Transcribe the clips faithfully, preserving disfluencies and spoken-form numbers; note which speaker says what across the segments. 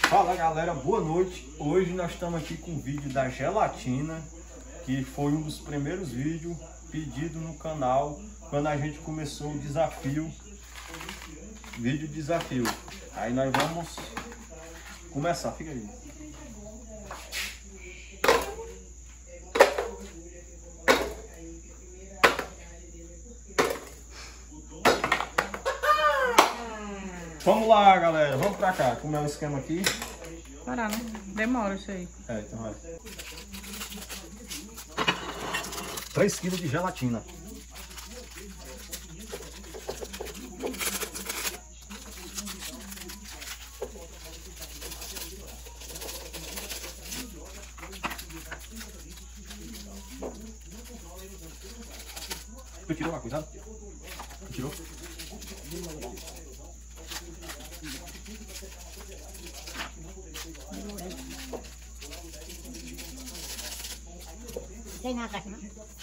Speaker 1: Fala galera, boa noite. Hoje nós estamos aqui com o vídeo da gelatina, que foi um dos primeiros vídeos pedidos no canal quando a gente começou o desafio, vídeo desafio. Aí nós vamos começar, fica aí. Vamos lá, galera. Vamos pra cá. Como é o esquema aqui?
Speaker 2: Parar, né? Demora isso aí.
Speaker 1: É, então vai. três quilos de gelatina. Tu tirou a coisa? Tu tirou?
Speaker 3: Tem nada aqui, não?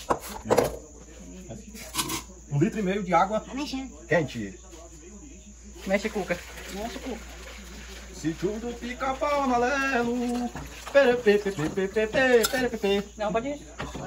Speaker 1: Um litro e meio de água
Speaker 3: Tá mexendo.
Speaker 1: quente.
Speaker 2: Mexe, Cuca.
Speaker 3: Mexe, Cuca.
Speaker 1: Se tudo fica pau amarelo. Pere, pe, pe, pe, pe, pe, pe, pere, pe, pe.
Speaker 2: Não, pode ir.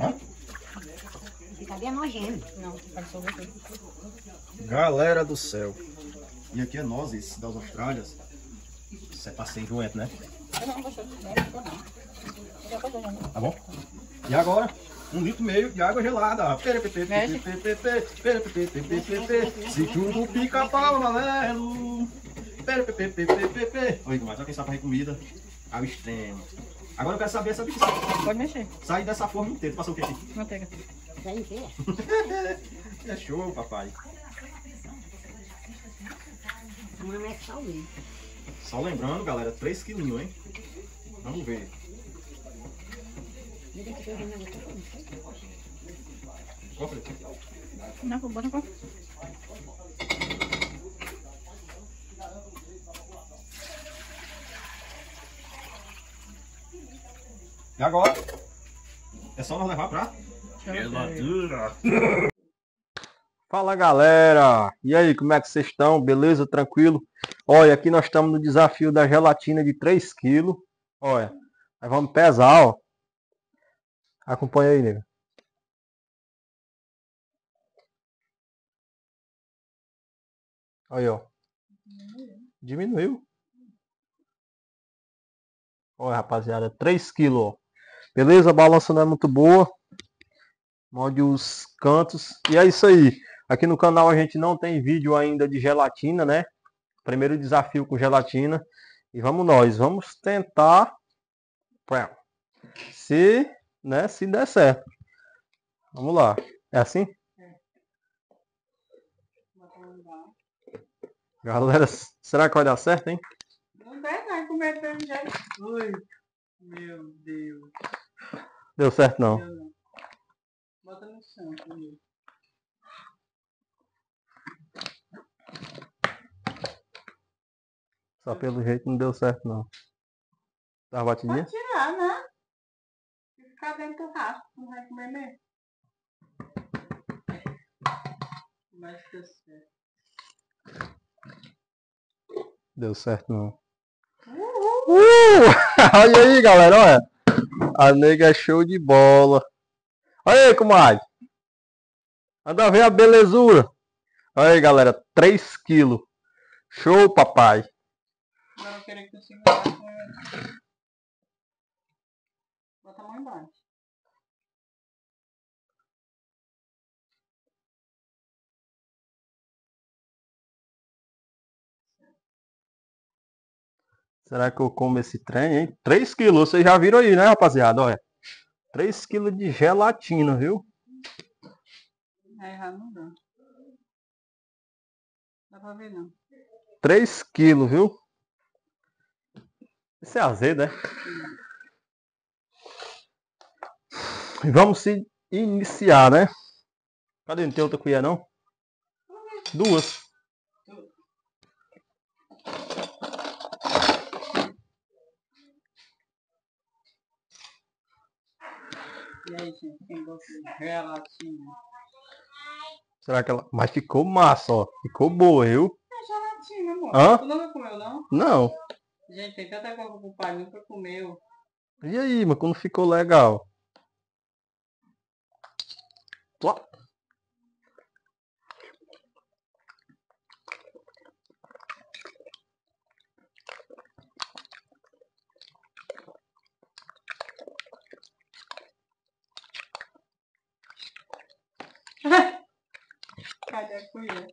Speaker 3: Fica bem nojento.
Speaker 2: Não, pode solver tudo.
Speaker 1: Galera do céu. E aqui é nozes das Austrálias. Isso é passeio joento, né?
Speaker 2: Eu não gostou. Não gostou, não. Já passou, já, né?
Speaker 1: Tá bom? E agora, um litro e meio de água gelada. Pere, pe, pe, pe,
Speaker 2: Mexe.
Speaker 1: pe, pe, pe, pere, pe, pe, pe, pe, pe, pe. Se tudo fica pau amarelo. Pere, pe, pe, pe, pe, pe, pe. Olha, mas só quem sabe fazer comida ao extremo. Agora eu quero saber essa bicha
Speaker 2: Pode mexer.
Speaker 1: sai dessa forma inteira. Passou o que aqui?
Speaker 2: Manteiga.
Speaker 3: Isso aí, filha.
Speaker 1: É show, papai.
Speaker 3: Não é só isso.
Speaker 1: Só lembrando, galera, três quilinhos, hein? Vamos ver.
Speaker 3: Me deixa eu ver na outra.
Speaker 1: Qual foi?
Speaker 2: Não, vou botar com...
Speaker 1: E agora? É só nós levar pra gelatina. Fala galera, e aí, como é que vocês estão? Beleza? Tranquilo? Olha, aqui nós estamos no desafio da gelatina de três quilos. Olha, nós vamos pesar, ó. Acompanha aí, nego. Aí, ó. Diminuiu. Olha, rapaziada, três quilos, ó. Beleza? A balança não é muito boa. Molde os cantos. E é isso aí. Aqui no canal a gente não tem vídeo ainda de gelatina, né? Primeiro desafio com gelatina. E vamos nós. Vamos tentar. Se, né, se der certo. Vamos lá. É assim? Galera, será que vai dar certo, hein?
Speaker 2: Não dá, não. Comer do jeito. Ui. Meu Deus.
Speaker 1: Deu certo não.
Speaker 2: Meu não. Bota no chão primeiro.
Speaker 1: Só pelo jeito não deu certo não. Tá batidinha?
Speaker 2: Pode tirar, né? Se ficar dentro do rastro, não vai comer mesmo. Mas deu certo.
Speaker 1: Deu certo não. Uh! Olha aí, galera, olha. A nega é show de bola. Olha aí, comadre. Anda ver a belezura. Olha aí, galera, três quilos. Show, papai.
Speaker 2: Agora eu queria que tu segurasse. Bota a mão embaixo.
Speaker 1: Será que eu como esse trem, hein? três quilos, vocês já viram aí, né, rapaziada? Olha. três quilos de gelatina, viu?
Speaker 2: É errado, não dá. Dá pra ver, não.
Speaker 1: três quilos, viu? Isso é azedo, é? E vamos se iniciar, né? Cadê? Não tem outra colher, não? Duas.
Speaker 2: E aí, gente, quem gosta de gelatina?
Speaker 1: Será que ela... Mas ficou massa, ó. Ficou boa, viu?
Speaker 2: É gelatina, amor.
Speaker 1: Hã?
Speaker 2: Tu nunca comeu, não?
Speaker 1: Não.
Speaker 2: Gente, tem tanta coisa pro pai, nunca comeu.
Speaker 1: E aí, mas como ficou legal? Ó.
Speaker 2: Cadê a colher?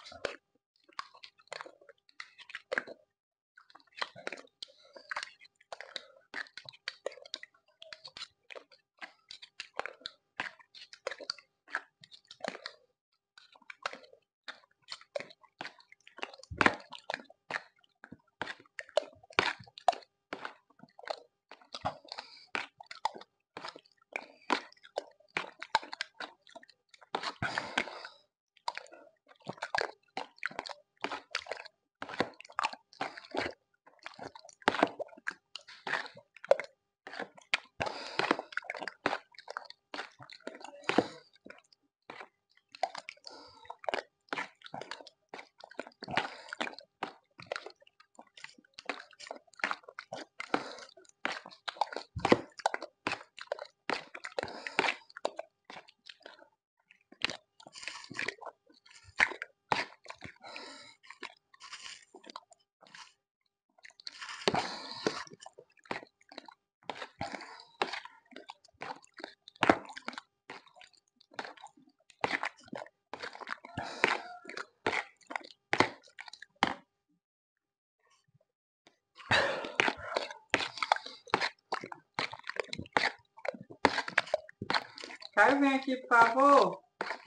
Speaker 2: Caio, vem aqui, por favor.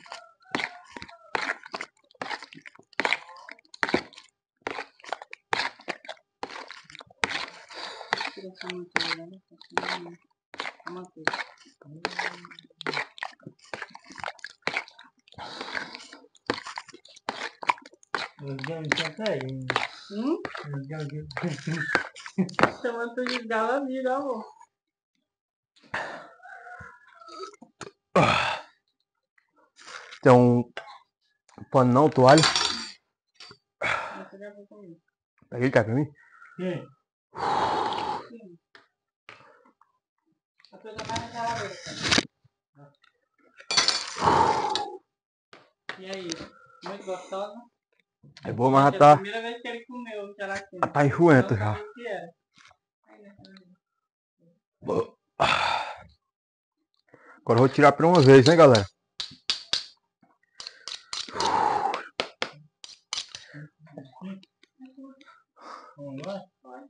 Speaker 2: Tira essa manteiga, né? A manteiga. Hum? Chamando tu de gala, vira, amor.
Speaker 1: Tem um pano não, toalha.
Speaker 2: Você já viu comigo.
Speaker 1: Peguei, cai pra mim.
Speaker 2: Sim. Sim. A coisa mais na geladeira, cara. E aí? Muito gostosa?
Speaker 1: É boa, mas já
Speaker 2: É a
Speaker 1: tá,
Speaker 2: primeira vez que ele comeu gelatina.
Speaker 1: tá enjoento
Speaker 2: Não
Speaker 1: já.
Speaker 2: sabia o que era.
Speaker 1: Agora eu vou tirar pra uma vez, né, galera?
Speaker 2: Vamos lá? Pode.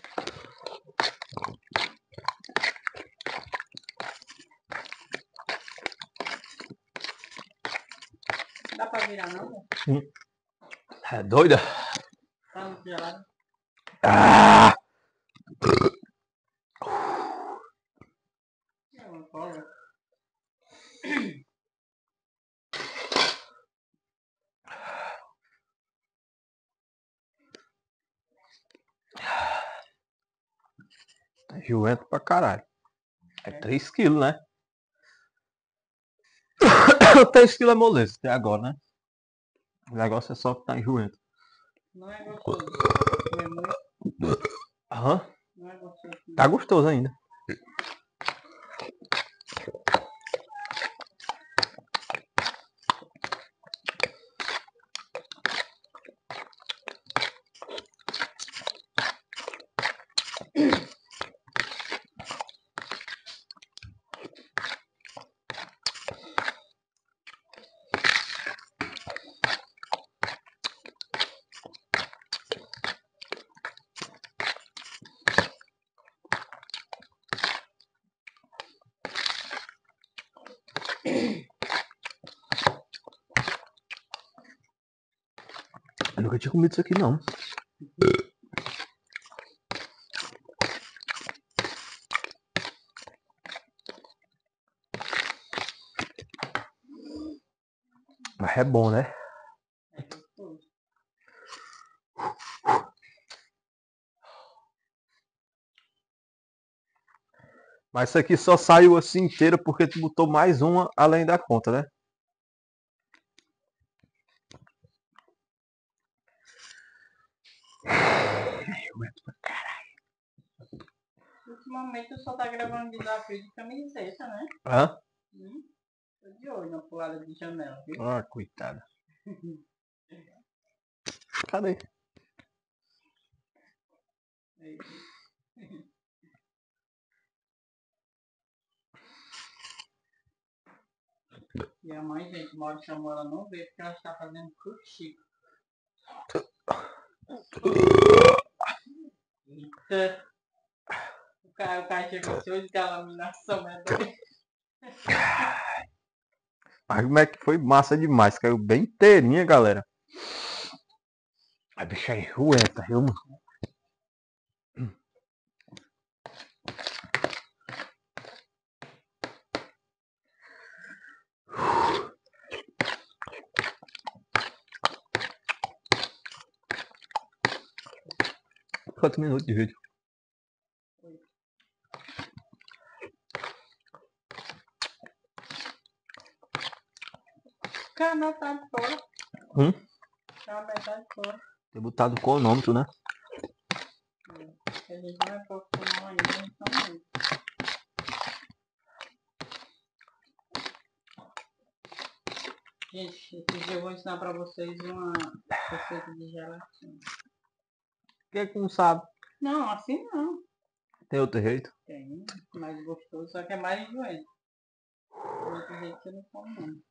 Speaker 2: Dá pra virar não, né?
Speaker 1: É doida?
Speaker 2: Tá muito gelado.
Speaker 1: Ah!
Speaker 2: É uma cola.
Speaker 1: Tá enjoento pra caralho. É três quilos, né? três quilos é moleza até agora, né? O negócio é só que tá enjoento.
Speaker 2: Não é gostoso. Não é muito.
Speaker 1: Aham.
Speaker 2: Não é gostoso.
Speaker 1: Tá gostoso ainda. Eu nunca tinha comido isso aqui, não. Mas é bom, né?
Speaker 2: É gostoso.
Speaker 1: Mas isso aqui só saiu assim inteira porque tu botou mais uma além da conta, né? Eu entro pra caralho.
Speaker 2: ultimamente eu só tá gravando desafio de camiseta, né?
Speaker 1: Hã?
Speaker 2: Hum? Tô de olho na pulada de janela, viu?
Speaker 1: Ah, coitada. Cadê?
Speaker 2: Aí. E a mãe, gente, Mauro chamou ela não veio porque ela está fazendo fruto-chico. Eita! O cara, o cara chegou se hoje de laminação, né?
Speaker 1: Mas como é que foi massa demais. Caiu bem inteirinha, galera. A bicha é enjoenta, viu, mano? Quantos minutos de vídeo?
Speaker 2: O cara não tá de fora.
Speaker 1: Hum?
Speaker 2: Tá metade de fora.
Speaker 1: Ter botado o cronômetro, né?
Speaker 2: Ele não é profissional ainda, então não. Gente, esse dia eu vou ensinar pra vocês uma receita de gelatina.
Speaker 1: Por que que não sabe?
Speaker 2: Não, assim não.
Speaker 1: Tem outro jeito?
Speaker 2: Tem, mais gostoso, só que é mais enjoento. Tem outro jeito que eu não como não.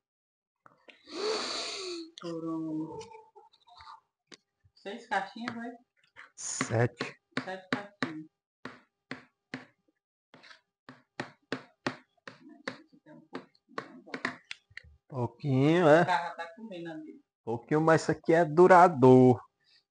Speaker 2: Foram seis caixinhas, vai?
Speaker 1: Sete.
Speaker 2: Sete caixinhas. Esse aqui é um pouquinho, bom.
Speaker 1: Pouquinho,
Speaker 2: O
Speaker 1: é.
Speaker 2: cara tá comendo ali.
Speaker 1: Pouquinho, mas isso aqui é duradouro.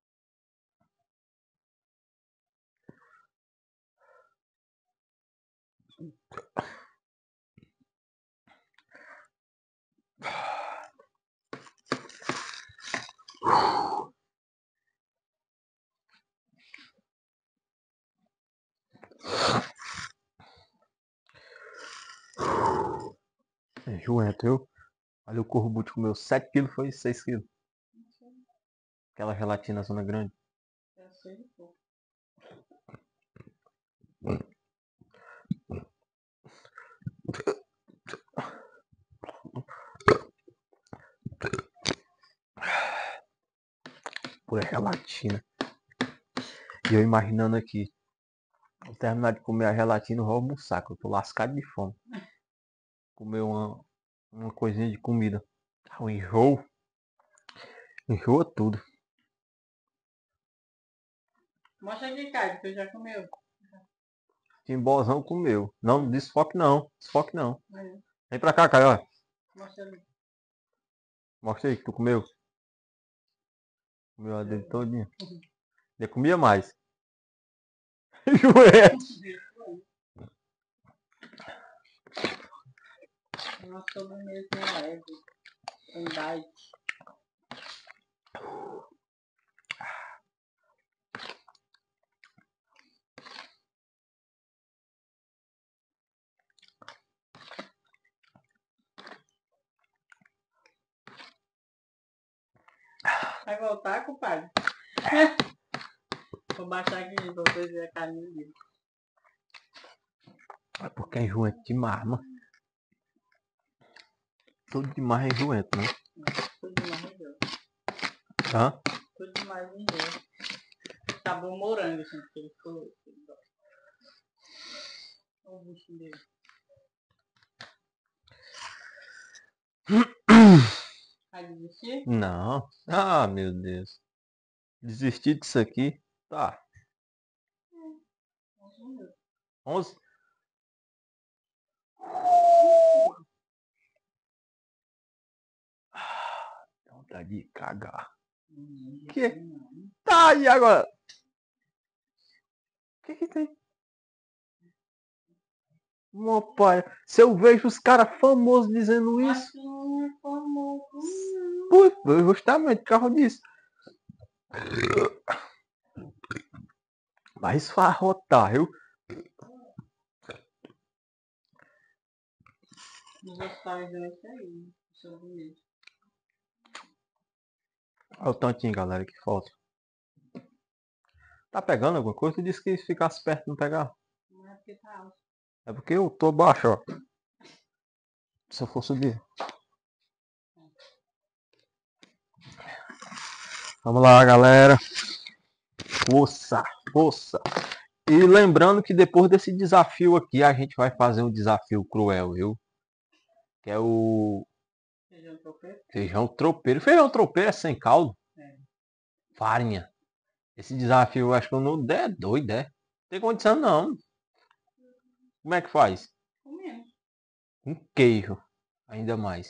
Speaker 1: É enjoento, viu? Olha, o Corbucci comeu sete quilos, foi seis quilos. Aquela gelatina zona grande.
Speaker 2: Eu sei de pouco.
Speaker 1: Pura gelatina. E eu imaginando aqui. Vou terminar de comer a gelatina e vou almoçar, que eu tô lascado de fome. Comer uma, uma coisinha de comida. O enjoo. Enjoa tudo.
Speaker 2: Mostra aqui, Caio, que eu já comeu.
Speaker 1: Timbozão comeu. Não, desfoque não. Desfoque não.
Speaker 2: Aí,
Speaker 1: Vem pra cá, Caio. Ó.
Speaker 2: mostra ali.
Speaker 1: Mostra aí que tu comeu. Comeu a dele todinha. Ele comia mais. Joelho.
Speaker 2: Uma sobremesa leve. Um diet. Vai voltar, compadre? Vou baixar aqui pra vocês verem a carinha dele.
Speaker 1: É porque é enjoento demais, mano. Tudo demais é enjoento, né?
Speaker 2: Tudo demais enjoa.
Speaker 1: Hã?
Speaker 2: Tudo demais enjoa. Sabor morango, gente, que ele ficou. Olha o bucho dele. Vai desistir?
Speaker 1: Não. Ah, meu Deus. Desistir disso aqui. Tá.
Speaker 2: onze minutos.
Speaker 1: onze. Dá vontade de cagar.
Speaker 2: Hum,
Speaker 1: Que?
Speaker 2: não.
Speaker 1: Tá, e agora? O que que tem? Uma pai. Se eu vejo os caras famosos dizendo
Speaker 2: Mas
Speaker 1: isso.
Speaker 2: não é famoso, não.
Speaker 1: Pô, justamente, carro disso. Vai esfarrotar, viu?
Speaker 2: Nos hospitais é isso aí. Sobremesa.
Speaker 1: Olha o tantinho, galera, que falta. Tá pegando alguma coisa? Tu disse que se ficasse perto não pegava.
Speaker 2: Não é porque tá alto.
Speaker 1: É porque eu tô baixo, ó. Se eu for subir. Vamos lá, galera. Força, força. E lembrando que depois desse desafio aqui, a gente vai fazer um desafio cruel, viu? Que é o
Speaker 2: Feijão tropeiro?
Speaker 1: feijão tropeiro. Feijão tropeiro é sem caldo?
Speaker 2: É.
Speaker 1: Farinha. Esse desafio eu acho que eu não der doido, é? Não tem condição não. Como é que faz?
Speaker 2: Comendo.
Speaker 1: Com queijo. Ainda mais.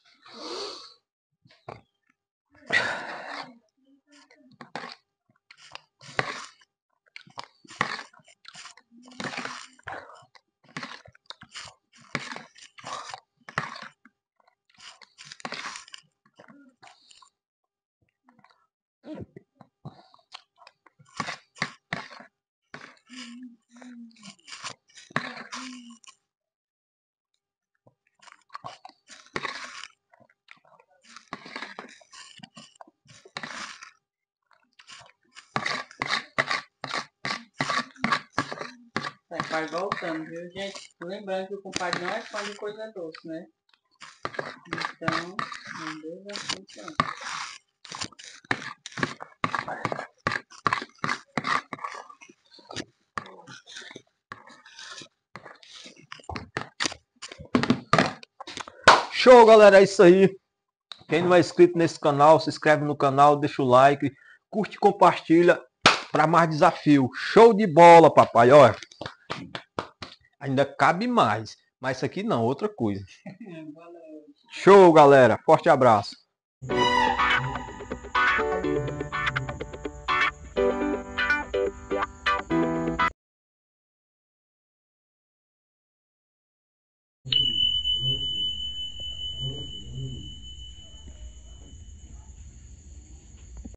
Speaker 2: Tá quase voltando, viu, gente? Lembrando que o compadre não é fã de coisa doce, né? Então, não deu assim, não.
Speaker 1: Show, galera, é isso aí. Quem não é inscrito nesse canal, se inscreve no canal, deixa o like, curte e compartilha para mais desafio. Show de bola, papai. Olha, ainda cabe mais, mas isso aqui não, outra coisa. Show, galera. Forte abraço.